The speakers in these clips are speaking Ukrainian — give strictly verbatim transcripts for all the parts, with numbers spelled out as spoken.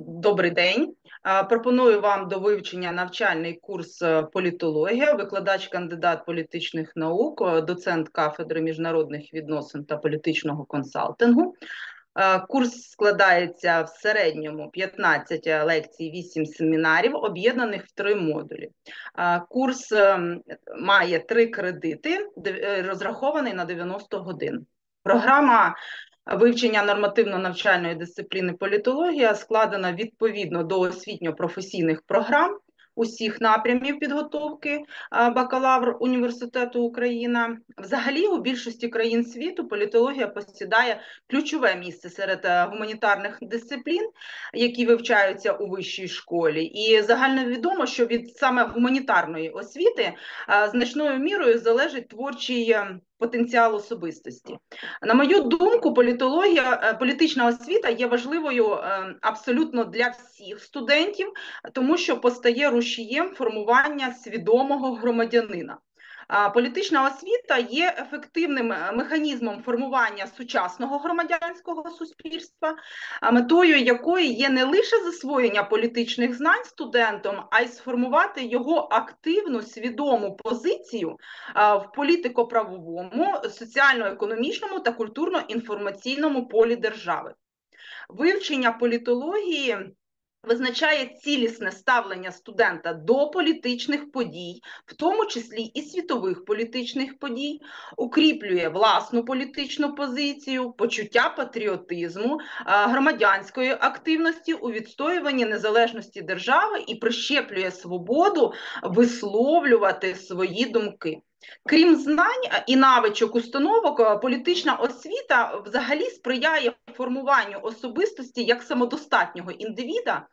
Добрий день. Е, Пропоную вам до вивчення навчальний курс е, політологія, викладач, кандидат політичних наук, е, доцент кафедри міжнародних відносин та політичного консалтингу. Е, Курс складається в середньому п'ятнадцять лекцій, вісім семінарів, об'єднаних в три модулі. Е, Курс е, має три кредити, де- е, розрахований на дев'яносто годин. Програма вивчення нормативно-навчальної дисципліни політологія складена відповідно до освітньо-професійних програм усіх напрямів підготовки бакалавр Університету Україна. Взагалі, у більшості країн світу політологія посідає ключове місце серед гуманітарних дисциплін, які вивчаються у вищій школі. І загальновідомо, що від саме гуманітарної освіти значною мірою залежить творчий потенціал особистості. На мою думку, політологія, політична освіта є важливою абсолютно для всіх студентів, тому що постає рушієм формування свідомого громадянина. Політична освіта є ефективним механізмом формування сучасного громадянського суспільства, метою якої є не лише засвоєння політичних знань студентом, а й сформувати його активну, свідому позицію в політико-правовому, соціально-економічному та культурно-інформаційному полі держави. Вивчення політології визначає цілісне ставлення студента до політичних подій, в тому числі і світових політичних подій, укріплює власну політичну позицію, почуття патріотизму, громадянської активності у відстоюванні незалежності держави і прищеплює свободу висловлювати свої думки. Крім знань і навичок установок, політична освіта взагалі сприяє формуванню особистості як самодостатнього індивіда,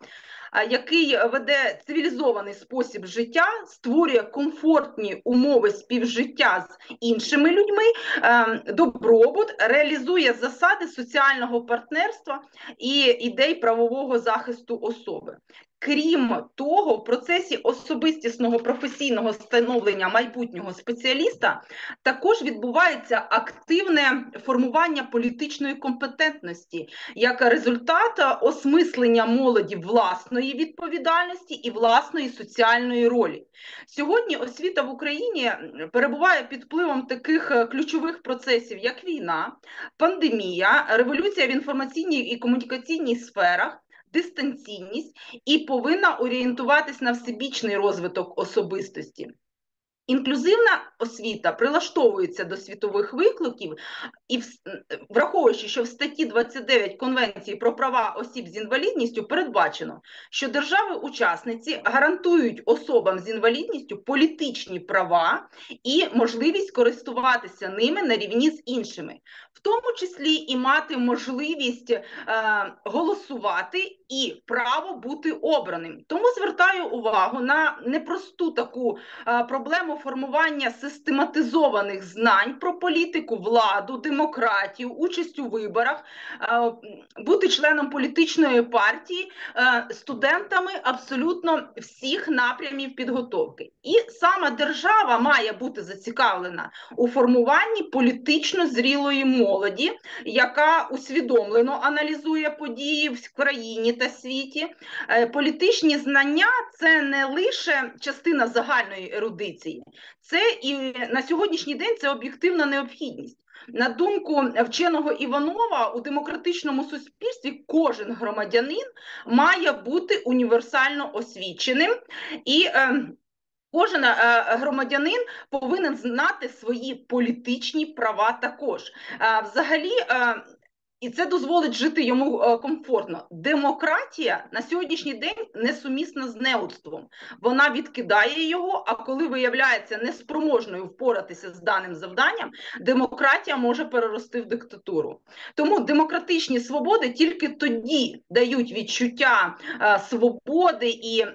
який веде цивілізований спосіб життя, створює комфортні умови співжиття з іншими людьми, добробут, реалізує засади соціального партнерства і ідей правового захисту особи. Крім того, в процесі особистісного професійного становлення майбутнього спеціаліста також відбувається активне формування політичної компетентності як результат осмислення молоді власної відповідальності і власної соціальної ролі. Сьогодні освіта в Україні перебуває під впливом таких ключових процесів, як війна, пандемія, революція в інформаційній і комунікаційній сферах, дистанційність і повинна орієнтуватись на всебічний розвиток особистості. Інклюзивна освіта прилаштовується до світових викликів і, враховуючи, що в статті двадцять дев'ять Конвенції про права осіб з інвалідністю передбачено, що держави-учасниці гарантують особам з інвалідністю політичні права і можливість користуватися ними на рівні з іншими, в тому числі і мати можливість е, голосувати і право бути обраним. Тому звертаю увагу на непросту таку е, проблему формування систематизованих знань про політику, владу, демократію, участь у виборах, бути членом політичної партії студентами абсолютно всіх напрямів підготовки. І саме держава має бути зацікавлена у формуванні політично зрілої молоді, яка усвідомлено аналізує події в країні та світі. Політичні знання – це не лише частина загальної ерудиції, це і на сьогоднішній день це об'єктивна необхідність. На думку вченого Іванова, у демократичному суспільстві кожен громадянин має бути універсально освіченим і е, кожен е, громадянин повинен знати свої політичні права також. Е, взагалі, е, і це дозволить жити йому комфортно. Демократія на сьогоднішній день несумісна з неудством. Вона відкидає його, а коли виявляється неспроможною впоратися з даним завданням, демократія може перерости в диктатуру. Тому демократичні свободи тільки тоді дають відчуття е, свободи і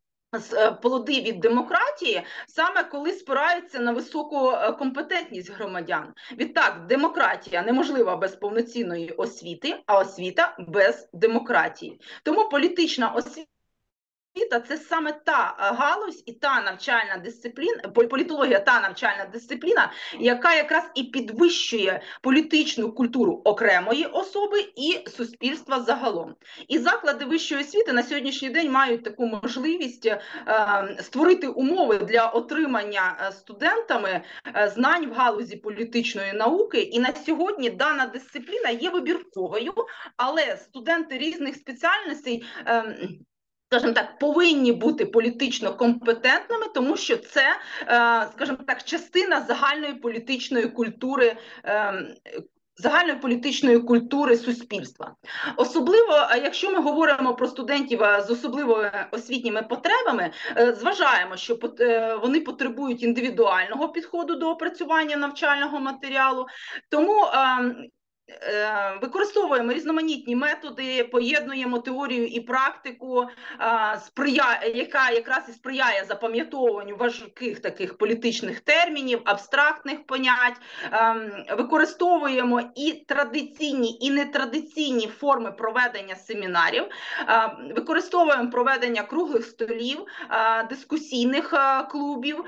плоди від демократії, саме коли спираються на високу компетентність громадян. Відтак, демократія неможлива без повноцінної освіти, а освіта без демократії. Тому політична освіта освіта – це саме та галузь і та навчальна дисципліна, політологія та навчальна дисципліна, яка якраз і підвищує політичну культуру окремої особи і суспільства загалом. І заклади вищої освіти на сьогоднішній день мають таку можливість е, створити умови для отримання студентами знань в галузі політичної науки. І на сьогодні дана дисципліна є вибірковою, але студенти різних спеціальностей е, скажімо так, повинні бути політично компетентними, тому що це, скажімо так, частина загальної політичної культури, загальної політичної культури суспільства. Особливо, якщо ми говоримо про студентів з особливими освітніми потребами, зважаємо, що вони потребують індивідуального підходу до опрацювання навчального матеріалу, тому використовуємо різноманітні методи, поєднуємо теорію і практику, яка якраз і сприяє запам'ятовуванню важких таких політичних термінів, абстрактних понять, використовуємо і традиційні, і нетрадиційні форми проведення семінарів, використовуємо проведення круглих столів, дискусійних клубів,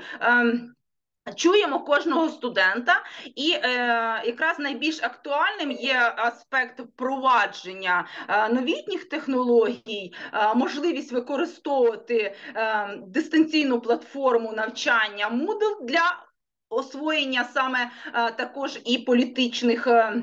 чуємо кожного студента, і е, якраз найбільш актуальним є аспект впровадження е, новітніх технологій, е, можливість використовувати е, дистанційну платформу навчання Moodle для освоєння саме е, також і політичних е,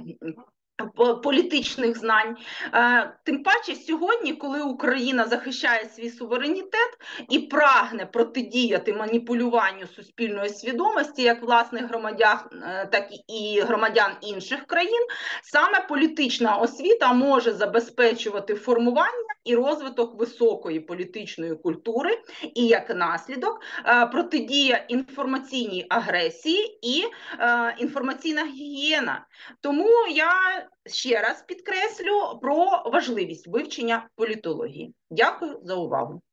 політичних знань. Тим паче сьогодні, коли Україна захищає свій суверенітет і прагне протидіяти маніпулюванню суспільної свідомості як власних громадян, так і громадян інших країн, саме політична освіта може забезпечувати формування і розвиток високої політичної культури і, як наслідок, протидія інформаційній агресії і інформаційна гігієна. Тому я ще раз підкреслю про важливість вивчення політології. Дякую за увагу.